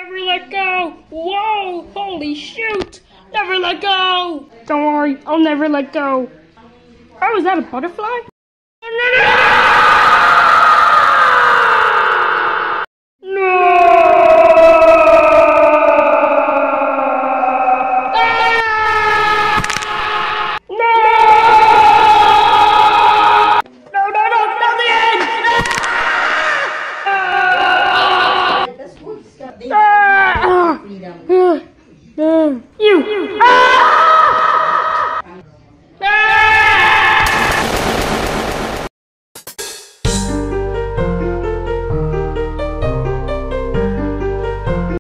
Never let go! Whoa! Holy shoot! Never let go! Don't worry, I'll never let go. Oh, is that a butterfly? No, no, no!